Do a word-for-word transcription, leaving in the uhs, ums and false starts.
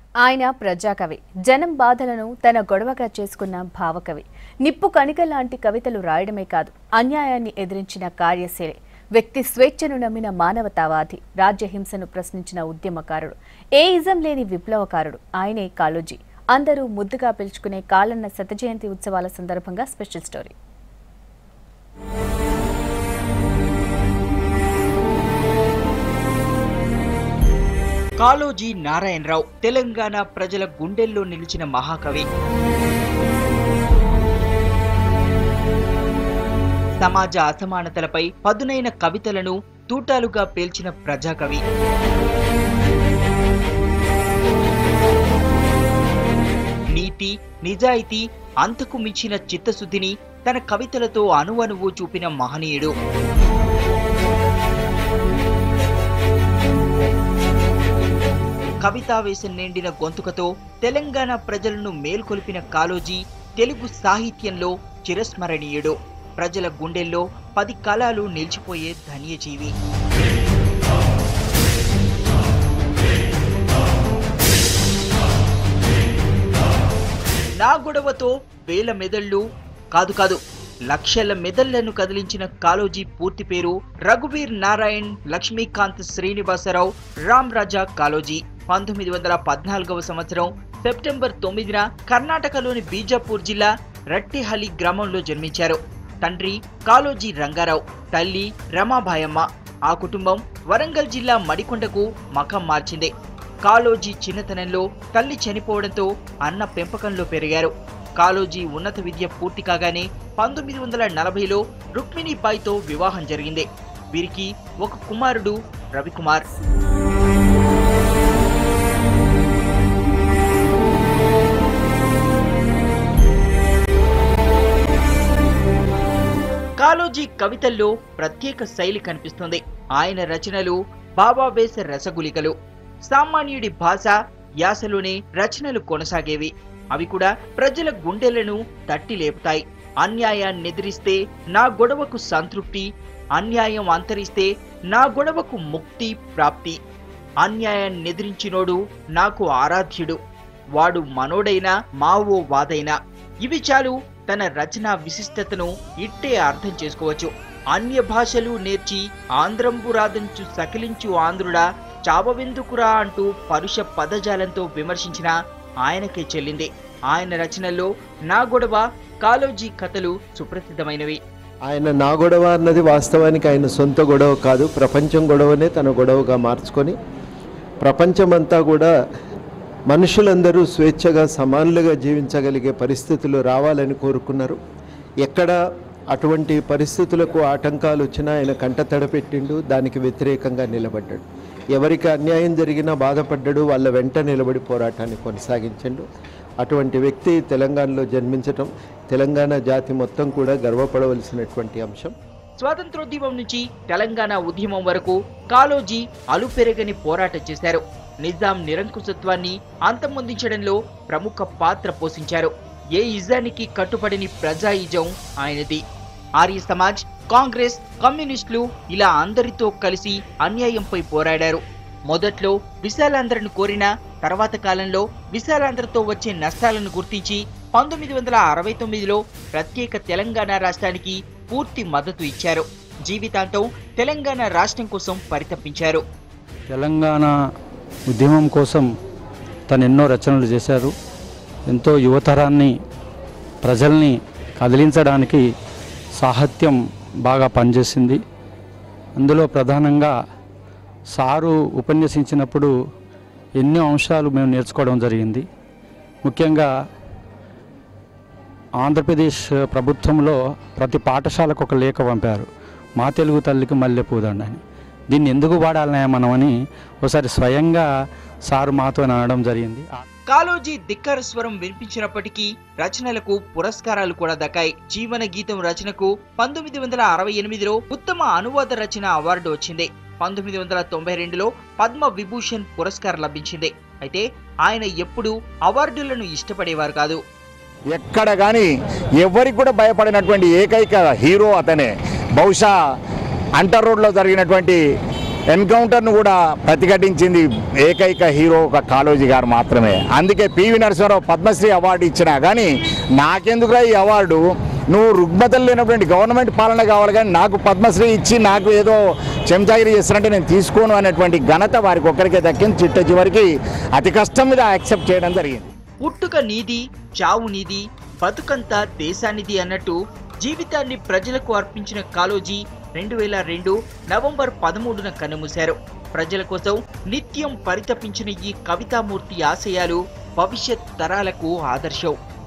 ఆయన ప్రజాకవి, జనం బాధలను తన గొడవగా చేసుకున్న భావకవి. నిప్పు కణిక లాంటి కవితలు రాయడమే కాదు, అన్యాయాన్ని ఎదిరించిన కార్యశీలి. వ్యక్తి స్వేచ్ఛను నమ్మిన మానవతావాది, రాజ్యహింసను ప్రశ్నించిన ఉద్యమకారుడు, ఏ ఇజం లేని విప్లవకారుడు. ఆయనే కాళోజీ. అందరూ ముద్దుగా పిలుచుకునే కాళన్న శత జయంతి ఉత్సవాల సందర్భంగా స్పెషల్ స్టోరీ. కాళోజీ నారాయణరావు తెలంగాణ ప్రజల గుండెల్లో నిలిచిన మహాకవి. సమాజ అసమానతలపై పదునైన కవితలను తూటాలుగా పేల్చిన ప్రజాకవి. నీతి, నిజాయితీ, అంతకు మించిన చిత్తశుద్ధిని తన కవితలతో అణువణువు చూపిన మహనీయుడు. కవితావేశం నిండిన గొంతుకతో తెలంగాణ ప్రజలను మేల్కొల్పిన కాళోజీ తెలుగు సాహిత్యంలో చిరస్మరణీయుడు. ప్రజల గుండెల్లో పది కాలాలు నిలిచిపోయే ధన్యజీవి. నా గొడవతో వేల మెదళ్ళు కాదు కాదు లక్షల మెదళ్లను కదిలించిన కాళోజీ పూర్తి పేరు రఘువీర్ నారాయణ్ లక్ష్మీకాంత్ శ్రీనివాసరావు రామ్ రాజా కాళోజీ. పంతొమ్మిది వందల పద్నాలుగవ సంవత్సరం సెప్టెంబర్ తొమ్మిదిన కర్ణాటకలోని బీజాపూర్ జిల్లా రట్టిహల్లి గ్రామంలో జన్మించారు. తండ్రి కాళోజీ రంగారావు, తల్లి రమాబాయమ్మ. ఆ కుటుంబం వరంగల్ జిల్లా మడికొండకు మకం మార్చింది. కాళోజీ చిన్నతనంలో తల్లి చనిపోవడంతో అన్న పెంపకంలో పెరిగారు. కాళోజీ ఉన్నత విద్య పూర్తి కాగానే పంతొమ్మిది వందల నలభైలో రుక్మిణీబాయితో వివాహం జరిగింది. వీరికి ఒక కుమారుడు రవికుమార్. కాళోజీ కవితల్లో ప్రత్యేక శైలి కనిపిస్తుంది. ఆయన రచనలు భావావేశ రసగులికలు. సామాన్యుడి భాష, యాసలోనే రచనలు కొనసాగేవి. అవి కూడా ప్రజల గుండెలను తట్టి లేపుతాయి. అన్యాయాన్ని ఎదిరిస్తే నా గొడవకు సంతృప్తి, అన్యాయం అంతరిస్తే నా గొడవకు ముక్తి ప్రాప్తి. అన్యాయాన్ని ఎదిరించినోడు నాకు ఆరాధ్యుడు, వాడు మనోడైనా మావో వాదైనా. ఇవి చాలు తన రచనా విశిష్టతను ఇట్టే అర్థం చేసుకోవచ్చు. అన్య భాషలు నేర్చి ఆంధ్రంబు రాదంచు సకిలించు ఆంధ్రుడా చావవెందుకురా అంటూ పరుష పదజాలంతో విమర్శించిన ఆయనకే చెల్లింది. ఆయన రచనల్లో నా గొడవ, కాళోజీ కథలు సుప్రసిద్ధమైనవి. ఆయన నా గొడవ అన్నది వాస్తవానికి ఆయన సొంత గొడవ కాదు, ప్రపంచం గొడవనే తన గొడవగా మార్చుకొని ప్రపంచమంతా కూడా మనుషులందరూ స్వేచ్ఛగా సమానులుగా జీవించగలిగే పరిస్థితులు రావాలని కోరుకున్నారు. ఎక్కడ అటువంటి పరిస్థితులకు ఆటంకాలు వచ్చినా ఆయన కంట తడపెట్టిండు, దానికి వ్యతిరేకంగా నిలబడ్డాడు. ఎవరికి అన్యాయం జరిగినా బాధపడ్డాడు, వాళ్ళ వెంట నిలబడి పోరాటాన్ని కొనసాగించాడు. అటువంటి వ్యక్తి తెలంగాణలో జన్మించటం తెలంగాణ జాతి మొత్తం కూడా గర్వపడవలసినటువంటి అంశం. స్వాతంత్రోద్యమం నుంచి తెలంగాణ ఉద్యమం వరకు కాళోజీ అలుపెరగని పోరాటం చేశారు. నిజాం నిరంకుశత్వాన్ని అంతమొందించడంలో ప్రముఖ పాత్ర పోషించారు. ఏ ఇజానికి కట్టుబడిని ప్రజా ఇజం ఆయనది. ఆర్య సమాజ్, కాంగ్రెస్, కమ్యూనిస్టులు ఇలా అందరితో కలిసి అన్యాయంపై పోరాడారు. మొదట్లో విశాలాంధ్రను కోరిన తర్వాత కాలంలో విశాలాంధ్రతో వచ్చే నష్టాలను గుర్తించి పంతొమ్మిది వందల అరవై తొమ్మిదిలో ప్రత్యేక తెలంగాణ రాష్ట్రానికి పూర్తి మద్దతు ఇచ్చారు. జీవితాంతం తెలంగాణ రాష్ట్రం కోసం పరితపించారు. తెలంగాణ ఉద్యమం కోసం తను ఎన్నో రచనలు చేశారు. ఎంతో యువతరాన్ని, ప్రజల్ని కదిలించడానికి సాహిత్యం బాగా పనిచేసింది. అందులో ప్రధానంగా సారు ఉపన్యసించినప్పుడు ఎన్నో అంశాలు మేము నేర్చుకోవడం జరిగింది. ముఖ్యంగా ఆంధ్రప్రదేశ్ ప్రభుత్వంలో ప్రతి పాఠశాలకు ఒక లేఖ పంపారు, మా తెలుగు తల్లికి మల్లె పూదండ అని. దీన్ని ఎందుకు వాడాలనే మనమని ఒకసారి స్వయంగా సారు మాతో అనడం జరిగింది. కాళోజీ ధిక్కార స్వరం వినిపించినప్పటికీ రచనలకు పురస్కారాలు కూడా దక్కాయి. జీవన గీతం రచనకు పంతొమ్మిది వందల అరవై ఎనిమిదిలో ఉత్తమ అనువాద రచన అవార్డు వచ్చింది. పంతొమ్మిది వందల తొంభై రెండులో పద్మ విభూషణ్ పురస్కారం లభించింది. అయితే ఆయన ఎప్పుడూ అవార్డులను ఇష్టపడేవారు కాదు. ఎక్కడ కానీ ఎవరికి కూడా భయపడినటువంటి ఏకైక హీరో అతనే. బహుశా అంటర్ రోడ్లో జరిగినటువంటి ఎన్కౌంటర్ను కూడా ప్రతిఘటించింది ఏకైక హీరో ఒక కాళోజీ గారు మాత్రమే. అందుకే పివి నరసింహారావు పద్మశ్రీ అవార్డు ఇచ్చినా కానీ నాకెందుకురా ఈ అవార్డు, నువ్వు రుగ్మతలు లేనటువంటి గవర్నమెంట్ పాలన కావాలి కానీ నాకు పద్మశ్రీ ఇచ్చి నాకు ఏదో చెంచాగిరి చేస్తున్నట్టే నేను తీసుకోను అనేటువంటి ఘనత వారికి ఒక్కరికే దక్కింది. చిట్ట చివరికి అతి కష్టం మీద యాక్సెప్ట్ చేయడం జరిగింది. పుట్టుక నీది, చావు నీది, బతుకంతా దేశానిది అన్నట్టు జీవితాన్ని ప్రజలకు అర్పించిన కాళోజీ రెండు వేల రెండు నవంబర్ పదమూడున కన్నుమూశారు. ప్రజల కోసం నిత్యం పరితపించిన ఈ కవితామూర్తి ఆశయాలు భవిష్యత్ తరాలకు ఆదర్శం.